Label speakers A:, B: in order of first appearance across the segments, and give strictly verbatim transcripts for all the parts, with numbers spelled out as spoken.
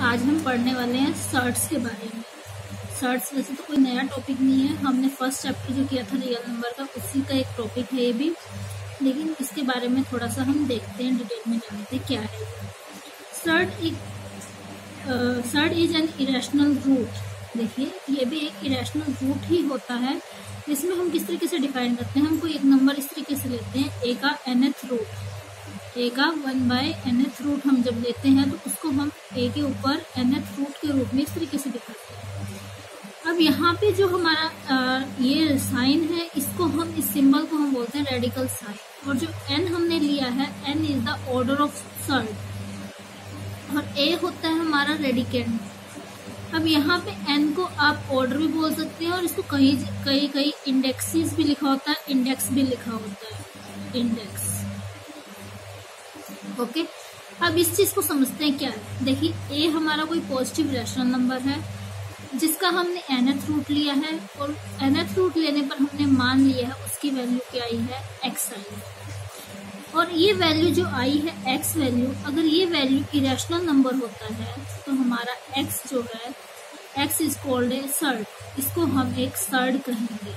A: आज हम पढ़ने वाले हैं सर्ट्स के बारे में। सर्ट्स वैसे तो कोई नया टॉपिक नहीं है, हमने फर्स्ट चैप्टर जो किया था रियल नंबर का उसी का एक टॉपिक है ये भी, लेकिन इसके बारे में थोड़ा सा हम देखते हैं, डिटेल में जानते हैं क्या है। सर्ट एक surd is an irrational root. देखिए ये भी एक इरेशनल रूट ही होता है। इसमें हम किस तरीके से डिफाइन करते हैं, हम कोई एक नंबर इस तरीके से लेते हैं, ए का nth रूट, ए का वन बाय nth रूट हम जब लेते हैं तो उसको हम ए के ऊपर nth रूट के रूप में इस तरीके से दिखाते हैं। अब यहाँ पे जो हमारा आ, ये साइन है, इसको हम इस सिंबल को हम बोलते हैं रेडिकल साइन, और जो n हमने लिया है, n is the order of surd, और a होता है हमारा रेडिकेंड। अब यहाँ पे n को आप ऑर्डर भी बोल सकते हैं, और इसको कई कई कई इंडेक्सेस भी लिखा होता है, इंडेक्स भी लिखा होता है, इंडेक्स। ओके, अब इस चीज को समझते हैं क्या है। देखिए a हमारा कोई पॉजिटिव रैशनल नंबर है जिसका हमने nth रूट लिया है, और nth रूट लेने पर हमने मान लिया है उसकी वैल्यू क्या आई है, x आई है। और ये वैल्यू जो आई है x वैल्यू, अगर ये वैल्यू इरेशनल नंबर होता है तो हमारा x जो है, x is called a surd, इसको हम एक सर्ट कहेंगे।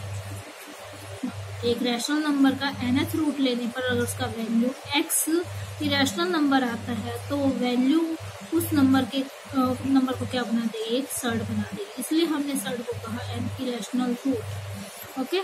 A: एक रैशनल नंबर का nth रूट लेने पर अगर उसका वैल्यू x इरेशनल नंबर आता है तो वैल्यू उस नंबर के नंबर को क्या बना देगी, एक सर्ट बना देगी, इसलिए हमने सर्ट को कहा एन इरेशनल रूट। ओके,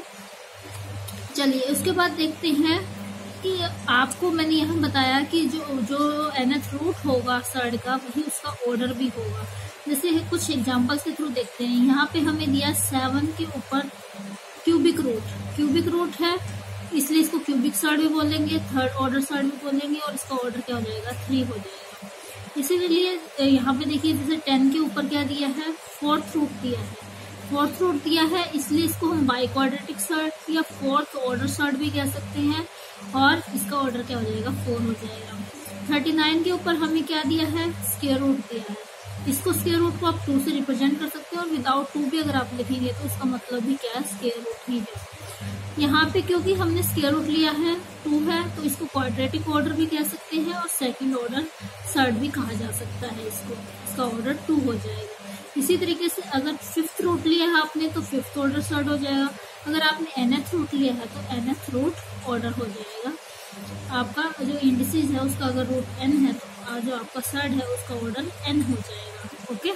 A: चलिए उसके बाद देखते हैं कि आपको मैंने यहाँ बताया कि जो जो nth रूट होगा सर्ट का, वही उसका ऑर्डर भी होगा। जैसे कुछ एग्जांपल्स के थ्रू देखते हैं। यहाँ पे हमें दिया सेवन के ऊपर क्यूबिक रूट, क्यूबिक रूट है इसलिए इसको क्यूबिक सर्ट भी बोलेंगे, थर्ड ऑर्डर सर्ट भी बोलेंगे, और इसका ऑर्डर क्या हो जाएगा, थ्री हो जाएगा। इसीलिए यहाँ पे देखिए जैसे टेन के ऊपर क्या दिया है, फोर्थ रूट दिया है, फोर्थ रूट दिया है इसलिए इसको हम बाई क्वाड्रेटिक सर्ट या फोर्थ ऑर्डर सर्ट भी कह सकते हैं, और इसका ऑर्डर क्या हो जाएगा, फोर हो जाएगा। थर्टी नाइन के ऊपर हमें क्या दिया है, स्क्वायर रूट दिया है, इसको स्क्वायर रूट को आप टू से रिप्रेजेंट कर सकते हैं, और विदाउट टू भी अगर आप लिखेंगे तो इसका मतलब भी क्या है, स्क्वायर रूट ही है। यहाँ पे क्योंकि हमने स्क्वायर रूट लिया है, टू है, तो इसको क्वाड्रेटिक ऑर्डर भी कह सकते हैं, और सेकंड ऑर्डर सर्ट भी कहा जा सकता है इसको, इसका ऑर्डर टू हो जाएगा। इसी तरीके से अगर फिफ्थ रूट लिया है आपने तो फिफ्थ ऑर्डर सर्ट हो जाएगा, अगर आपने nth रूट लिया है तो nth रूट ऑर्डर हो जाएगा। आपका जो इंडिसेस है उसका अगर रूट n है तो जो आपका सर्ट है उसका ऑर्डर n हो जाएगा। ओके,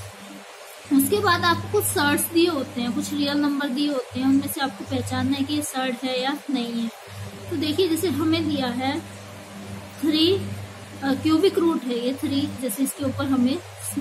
A: उसके बाद आपको कुछ सर्ट्स दिए होते हैं, कुछ रियल नंबर दिए होते हैं, उनमें से आपको पहचानना है कि ये सर्ट है या नहीं है। तो देखिए जैसे हमें दिया है थ्री, क्यूबिक रूट है ये थ्री, जैसे इसके ऊपर हमें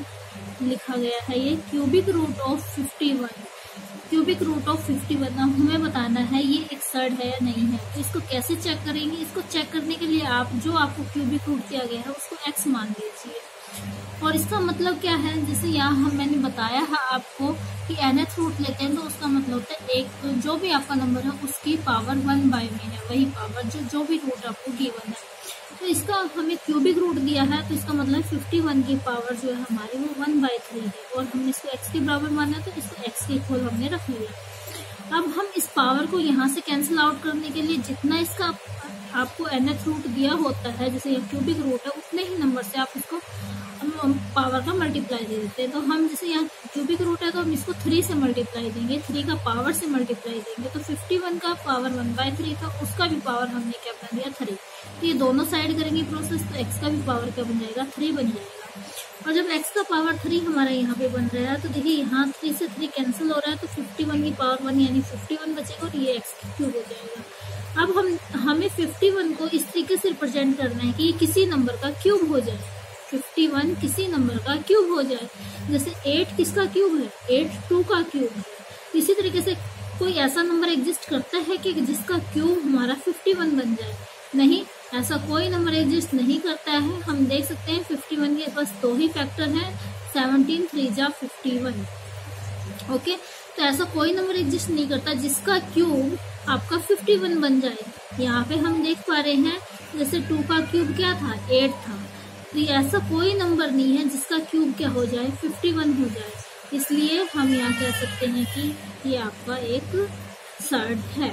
A: लिखा गया है ये cubic root of fifty one, cubic root of fifty one. अब हमें बताना है ये एक सर्ट है या नहीं है। तो इसको कैसे चेक करेंगे, इसको चेक करने के लिए आप जो आपको क्यूबिक रूट दिया गया है उसको एक्स मान लीजिए, और इसका मतलब क्या है, जैसे यहाँ हम मैंने बताया है आपको कि nth रूट लेते हैं तो उसका मतलब होता है एक जो भी आपका नंबर है उसकी पावर वन बाय में है, वही पावर जो जो भी रूट आपको गिवन है। तो इसका हमें क्यूबिक रूट दिया है तो इसका मतलब फिफ्टी वन की पावर जो है हमारी वो वन बाय थ्री है, और हमने इसको x के बराबर माना है तो इसको x के इक्वल हमने रख लिया। अब हम इस पावर को यहाँ से कैंसिल आउट करने के लिए जितना इसका आपको nth रूट दिया होता है, जैसे ये क्यूबिक रूट है, उतने ही नंबर से आप इसको हम पावर का मल्टीप्लाई दे देते हैं। तो हम जैसे यहाँ क्यूबिक रूट है तो हम इसको थ्री से मल्टीप्लाई देंगे, थ्री का पावर से मल्टीप्लाई देंगे, तो फिफ्टी वन का पावर वन बाय थ्री था, उसका भी पावर हमने क्या बना दिया, थ्री। तो ये दोनों साइड करेंगे प्रोसेस तो x का भी पावर क्या बन जाएगा, थ्री बन जाएगा। और जब x का पावर थ्री हमारा यहाँ पे बन रहा है तो देखिए यहाँ थ्री से थ्री कैंसिल हो रहा है, तो फिफ्टी वन की पावर वन यानी फिफ्टी वन बचेगा, और ये x क्यूब हो जाएगा। अब हम हमें फिफ्टी वन को इस तरीके से रिप्रेजेंट करना है कि ये किसी नंबर का क्यूब हो जाए, फिफ्टी वन किसी नंबर का क्यूब हो जाए। जैसे एट किसका क्यूब है, एट टू का क्यूब है। इसी तरीके से कोई ऐसा नंबर एग्जिस्ट करता है कि जिसका क्यूब हमारा फिफ्टी वन बन जाए, नहीं, ऐसा कोई नंबर एग्जिस्ट नहीं करता है। हम देख सकते हैं फिफ्टी वन के पास दो ही फैक्टर हैं, सेवनटीन थ्री जा फिफ्टी वन। ओके, तो ऐसा कोई नंबर एग्जिस्ट नहीं करता जिसका क्यूब आपका फिफ्टी वन बन जाए। यहाँ पे हम देख पा रहे हैं जैसे टू का क्यूब क्या था, एट था, तो ये ऐसा कोई नंबर नहीं है जिसका क्यूब क्या हो जाए, फिफ्टी वन हो जाए। इसलिए हम यहाँ कह सकते हैं कि ये आपका एक सर्ट है।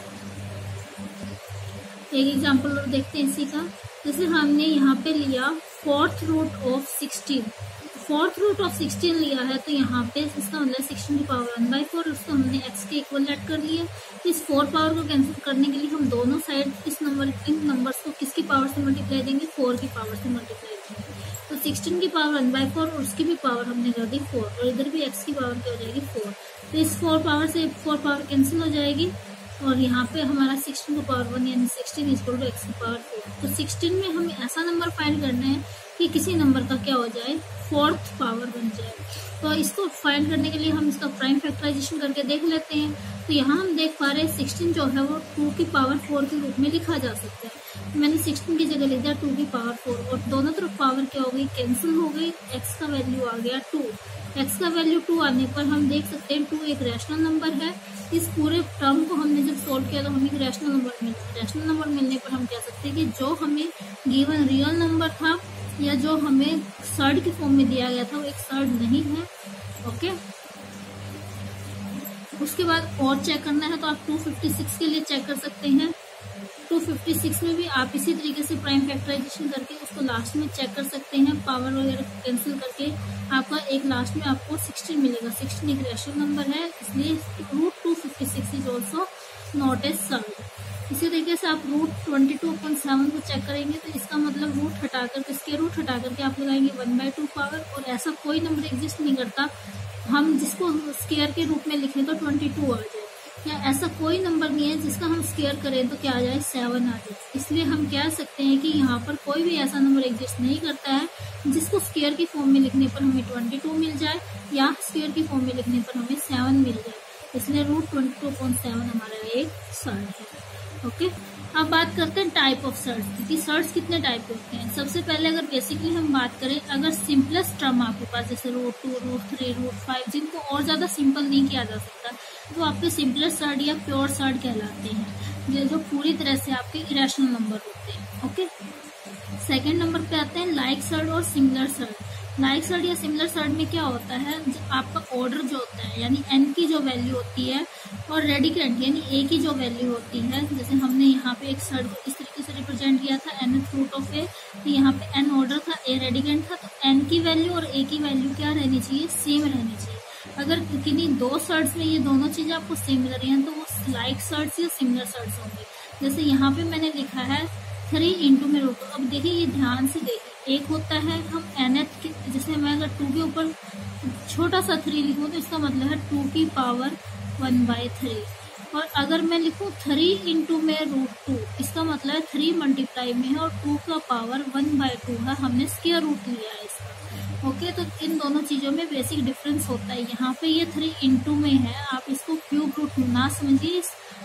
A: एक एग्जांपल और देखते हैं इसी का। जैसे हमने यहाँ पे लिया fourth root of sixteen, fourth root of sixteen लिया है तो यहाँ पे इसका मतलब सिक्सटीन की पावर वन बाई फोर, उसको हमने एक्स के इक्वल लेट कर लिए। इस फोर पावर को कैंसिल करने के लिए हम दोनों साइड इस नंबर इन नंबर्स को किसकी पावर से मल्टीप्लाई देंगे, फोर की पावर से मल्टीप्लाई देंगे। तो सिक्सटीन की पावर वन बाई फोर और उसकी भी पावर हमने कर दी फोर, और इधर भी एक्स की पावर क्या हो जाएगी, फोर। तो इस फोर पावर से फोर पावर कैंसिल हो जाएगी और यहाँ पे हमारा सिक्सटीन की पावर वन यानी सिक्सटीन इक्वल टू एक्स की पावर फोर। तो सिक्सटीन में हमें ऐसा नंबर फाइंड करना है कि किसी नंबर का क्या हो जाए, फोर्थ पावर बन जाए। तो इसको फाइंड करने के लिए हम इसका प्राइम फैक्टराइजेशन करके देख लेते हैं। तो यहाँ हम देख पा रहे हैं सिक्सटीन जो है वो टू की पावर फोर के रूप में लिखा जा सकता है। तो मैंने सिक्सटीन की जगह लिखा टू की पावर फोर, और दोनों तरफ पावर क्या हो गई, कैंसिल हो गई। एक्स का वैल्यू आ गया टू। एक्स का वैल्यू टू आने पर हम देख सकते हैं टू एक रैशनल नंबर है। इस पूरे टर्म को हमने जब सोल्व किया तो हमें एक रैशनल नंबर मिला। रैशनल नंबर मिलने पर हम कह सकते हैं कि जो हमें गिवन रियल नंबर था या जो हमें सर्ड के फॉर्म में दिया गया था वो एक सर्ड नहीं है। ओके, उसके बाद और चेक करना है तो आप टू फिफ्टी सिक्स के लिए चेक कर सकते हैं। टू फिफ्टी सिक्स में भी आप इसी तरीके से प्राइम फैक्टराइजेशन करके उसको लास्ट में चेक कर सकते हैं, पावर वगैरह कैंसिल करके आपका एक लास्ट में आपको सिक्सटीन मिलेगा। सिक्सटीन एक रैशनल नंबर है, इसलिए root two fifty six is also not a surd. इसी तरीके से आप root twenty two point seven को चेक करेंगे तो इसका मतलब रूट हटाकर इसके रूट हटा करके आप लगाएंगे वन बाई टू पावर, और ऐसा कोई नंबर एग्जिस्ट नहीं करता हम जिसको स्केयर के रूप में लिखें तो ट्वेंटी टू आ जाए, या ऐसा कोई नंबर नहीं है जिसका हम स्केयर करें तो क्या आ जाए, सेवन आ जाए। इसलिए हम कह सकते हैं कि यहाँ पर कोई भी ऐसा नंबर एग्जिस्ट नहीं करता है जिसको स्केयर की फॉर्म में लिखने पर हमें ट्वेंटी टू मिल जाए या स्केयर की फॉर्म में लिखने पर हमें सेवन मिल जाए। इसलिए root twenty two point seven हमारा एक सर्ड है। ओके, अब बात करते हैं टाइप ऑफ सर्ड्स कि सर्ड्स कितने टाइप के होते हैं। सबसे पहले अगर बेसिकली हम बात करें, अगर सिंपलेस्ट टर्म आपके पास जैसे root two, root three, root five, जिनको और ज्यादा सिंपल नहीं किया जा सकता, तो आपके सिंपलेस्ट सर्ड या प्योर सर्ड कहलाते हैं, जो पूरी तरह से आपके इरेशनल नंबर होते हैं। ओके, सेकेंड नंबर पे आते हैं लाइक सर्ड और सिमिलर सर्ड। लाइक सर्ड या सिमिलर सर्ड में क्या होता है, आपका ऑर्डर जो होता है यानी एन की जो वैल्यू होती है और रेडिकेंट यानी ए की जो वैल्यू होती है, जैसे हमने यहाँ पे एक सर्ड को इस तरीके से रिप्रेजेंट किया था एनथ रूट ऑफ ए, तो यहाँ पे एन ऑर्डर था, ए रेडिकेंट था, तो एन की वैल्यू और ए की वैल्यू क्या रहनी चाहिए, सेम रहनी चाहिए। अगर किन्हीं दो सर्ड्स में ये दोनों चीजें आपको सेम मिल रही हैं तो वो लाइक सर्ड्स या सिमिलर सर्ड्स होंगे। जैसे यहाँ पे मैंने लिखा है थ्री इंटू में रूट। अब देखिए ये ध्यान से देखिए, एक होता है हम एनथ के, जैसे मैं अगर टू के ऊपर छोटा सा थ्री लिखूं तो इसका मतलब है टू की पावर वन बाई थ्री, और अगर मैं लिखूं थ्री इंटू में रूट टू, इसका मतलब है थ्री मल्टीप्लाई में है और टू का पावर वन बाई टू है, हमने स्क्वायर रूट लिया है इसका। ओके, तो इन दोनों चीजों में बेसिक डिफरेंस होता है। यहाँ पे ये थ्री इंटू में है, आप इसको क्यूब रूट ना समझिए,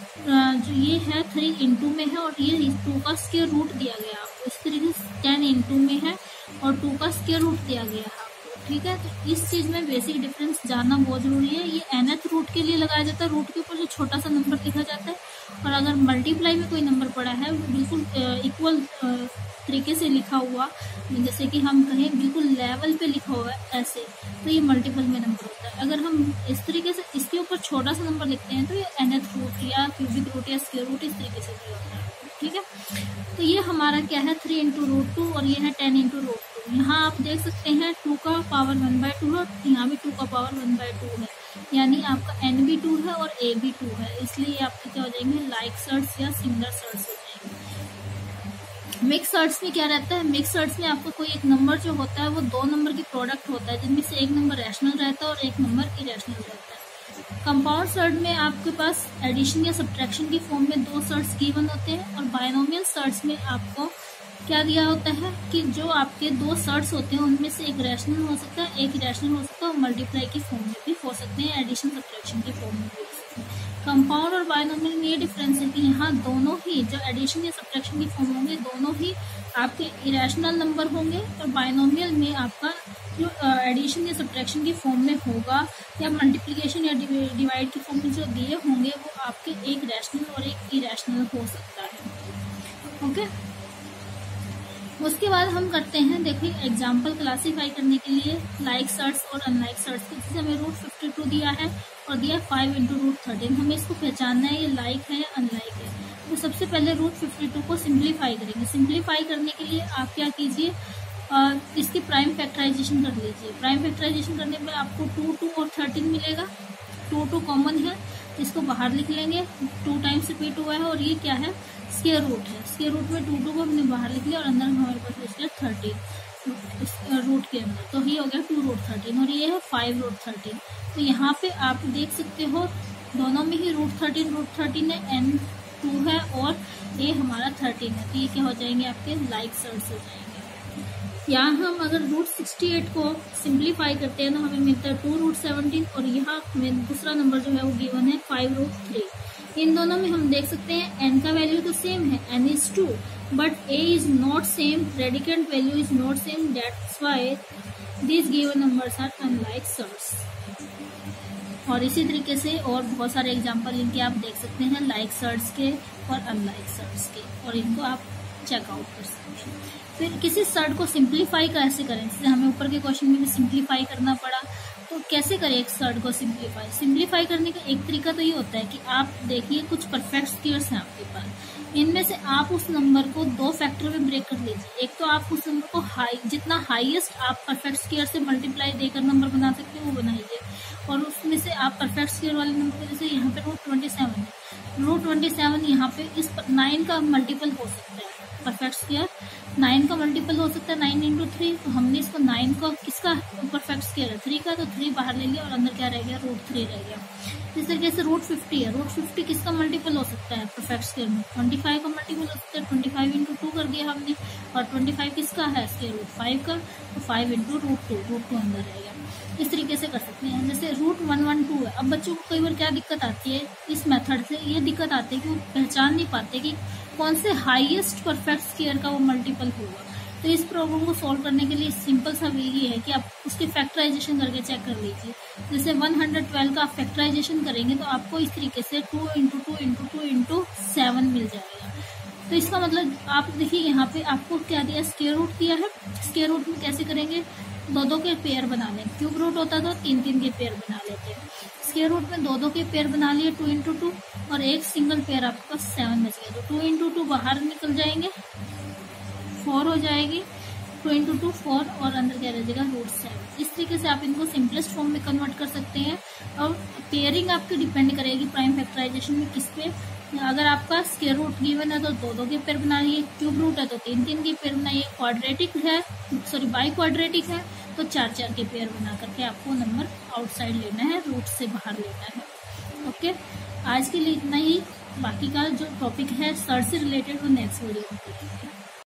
A: जो ये है थ्री इंटू में है और ये टू का स्क्वायर रूट दिया गया आपको। इस तरीके से टेन इंटू में है और टू का स्क्वायर रूट दिया गया है आपको। ठीक है, तो इस चीज में बेसिक डिफरेंस जानना बहुत जरूरी है। ये एनथ रूट के लिए लगाया जाता है, रूट के ऊपर जो छोटा सा नंबर लिखा जाता है, और अगर मल्टीप्लाई में कोई नंबर पड़ा है बिल्कुल इक्वल तरीके से लिखा हुआ, जैसे कि हम कहें बिल्कुल लेवल पे लिखा हुआ है ऐसे, तो ये मल्टीपल में नंबर होता है। अगर हम इस तरीके से इसके ऊपर छोटा सा नंबर लिखते हैं तो ये एनथ रूट या क्यूबिक रूट या स्क्वायर रूट इस तरीके से दिया होता है। ठीक है, तो ये हमारा क्या है थ्री इंटू रूट टू और ये है टेन इंटू रूट टू। यहाँ आप देख सकते हैं टू का पावर वन बाई टू है, यहाँ भी टू का पावर वन बाई टू है, यानी आपका एन भी टू है और ए भी टू है, इसलिए आपके क्या हो जाएंगे लाइक सर्ड्स या सिमिलर सर्ड्स हो जाएंगे। मिक्स सर्ड्स में क्या रहता है, मिक्स सर्ड्स में आपको कोई एक नंबर जो होता है वो दो नंबर की प्रोडक्ट होता है, जिनमें से एक नंबर रैशनल रहता है और एक नंबर इरेशनल रहता है। कंपाउंड सर्ड में आपके पास एडिशन या सब्ट्रैक्शन की फॉर्म में दो सर्ड्स गिवन होते हैं, और बायनोमियल सर्ड्स में आपको क्या दिया होता है कि जो आपके दो सर्ड्स होते हैं उनमें से एक रैशनल हो सकता है, एक इरेशनल हो सकता है, और मल्टीप्लाई की फॉर्म में भी हो सकते हैं, एडिशन सब्ट्रैक्शन की फॉर्म में भी हो सकते हैं। कंपाउंड और बायनोमियल में ये डिफरेंस है कि यहाँ दोनों ही जो एडिशन या सब्ट्रैक्शन की फॉर्म होंगे दोनों ही आपके इरेशनल नंबर होंगे, और बायनोमियल में आपका जो एडिशन या सब्ट्रैक्शन की फॉर्म में होगा या मल्टीप्लिकेशन या डिवाइड की फॉर्म में जो दिए होंगे वो आपके एक रैशनल और एक इरेशनल हो सकता है। ओके, उसके बाद हम करते हैं, देखिए एग्जाम्पल क्लासीफाई करने के लिए लाइक सर्ड्स और अनलाइक सर्ड्स। जैसे हमें रूट फिफ्टी टू दिया है और दिया फाइव इंटू रूट थर्टीन, हमें इसको पहचानना है ये लाइक है या अनलाइक है। तो सबसे पहले रूट फिफ्टी टू को सिंप्लीफाई करेंगे। सिंप्लीफाई करने के लिए आप क्या कीजिए, और इसकी प्राइम फैक्टराइजेशन कर लीजिए। प्राइम फैक्टराइजेशन करने पर आपको टू टू और थर्टीन मिलेगा। टू टू कॉमन है, इसको बाहर लिख लेंगे, टू टाइम्स रिपीट हुआ है और ये क्या है, स्क्वायर रूट है। स्क्वायर रूट में टू टू को हमने बाहर लिख लिया और अंदर हमारे पास बच थर्टीन रूट के अंदर, तो ये हो गया टू रूट थर्टीन और ये है फाइव रूट थर्टीन। तो यहाँ पे आप देख सकते हो दोनों में ही रूट थर्टीन रूट थर्टीन है, एन टू है और ये हमारा थर्टीन है। तो ये क्या हो जाएंगे आपके लाइक सर्च हो जाएंगे। यहाँ हम अगर रूट सिक्सटी एट को सिंप्लीफाई करते हैं तो हमें मिलता है टू रूट सेवनटीन और यहाँ हमें दूसरा नंबर जो है वो गिवन है फाइव रूट थ्री। इन दोनों में हम देख सकते हैं n का वैल्यू तो सेम है, n is two, but a is not same, predicant value is not same, that's why these given numbers are unlike surds. और इसी तरीके से और बहुत सारे एग्जांपल इनके आप देख सकते हैं लाइक सर्स के और अनलाइक सर्स के, और इनको आप चेकआउट कर सकते हैं। फिर किसी सर्ट को सिंप्लीफाई कैसे करें, जैसे हमें ऊपर के क्वेश्चन में भी सिंप्लीफाई करना पड़ा, तो कैसे करें एक सर्ट को सिंप्लीफाई। सिंप्लीफाई करने का एक तरीका तो ये होता है कि आप देखिए कुछ परफेक्ट स्क्वायर्स हैं आपके पास, इनमें से आप उस नंबर को दो फैक्टर में ब्रेक कर लीजिए। एक तो आप उस नंबर को हाई जितना हाईएस्ट आप परफेक्ट स्क्वायर से मल्टीप्लाई देकर नंबर बना सकते हो वो बनाइए, और उसमें से आप परफेक्ट स्क्वायर वाले नंबर को, जैसे यहाँ पे रूट ट्वेंटी सेवन है, रूट ट्वेंटी सेवन यहाँ पे इस नाइन का मल्टीपल हो सकता है, परफेक्ट स्क्वायर नाइन का मल्टीपल हो सकता है नाइन इंटू थ्री। तो हमने इसको नाइन का किसका परफेक्ट स्क्वायर है थ्री का, तो थ्री बाहर ले लिया और अंदर क्या रह गया रूट थ्री रह गया। इस तरीके से रूट फिफ्टी है, रूट फिफ्टी किसका मल्टीपल हो सकता है परफेक्ट स्क्वायर में, ट्वेंटी फाइव का मल्टीपल हो सकता है, ट्वेंटी फाइव इंटू टू कर दिया हमने, और ट्वेंटी फाइव किसका है स्क्वायर रूट फाइव का, तो five into root two, root two अंदर रहेगा। इस तरीके से कर सकते हैं। जैसे रूट वन वन टू है, अब बच्चों को कई बार क्या दिक्कत आती है इस मेथड से, ये दिक्कत आती है कि वो पहचान नहीं पाते कि कौन से हाईएस्ट परफेक्ट स्क्वायर का वो मल्टीपल होगा। तो इस प्रॉब्लम को सॉल्व करने के लिए सिंपल सा वे ये है कि आप उसके फैक्टराइजेशन करके चेक कर लीजिए। जैसे वन हंड्रेड ट्वेल्व का आप फैक्टराइजेशन करेंगे तो आपको इस तरीके से two into two into two into seven मिल जाएगा। तो इसका मतलब आप देखिए यहाँ पे आपको क्या दिया, स्क्वायर रूट दिया है। स्क्वायर रूट में कैसे करेंगे, दो दो के पेयर बना लें, क्यूब रूट होता तो तीन तीन के पेयर बना लेते हैं। स्क्वायर रूट में दो दो के पेयर बना लिए टू इंटू टू, और एक सिंगल पेयर आपके पास सेवन बच गया, तो टू इंटू टू बाहर निकल जाएंगे, फोर हो जाएगी, टू इंटू टू फोर और अंदर क्या रह जाएगा रूट सेवन। इस तरीके से आप इनको सिंपलेस्ट फॉर्म में कन्वर्ट कर सकते हैं। और पेयरिंग आपकी डिपेंड करेगी प्राइम फैक्टराइजेशन में किस पे, अगर आपका स्क्वायर रूट गिवन है तो दो दो के पेयर बनाइए, क्यूब रूट है तो तीन तीन के पेयर बनाइए, क्वाड्रेटिक है सॉरी बाई क्वाड्रेटिक है तो चार चार के पेयर बना करके आपको नंबर आउटसाइड लेना है, रूट से बाहर लेना है। ओके, आज के लिए इतना ही। बाकी का जो टॉपिक है सर्च से रिलेटेड वो नेक्स्ट वीडियो में करेंगे।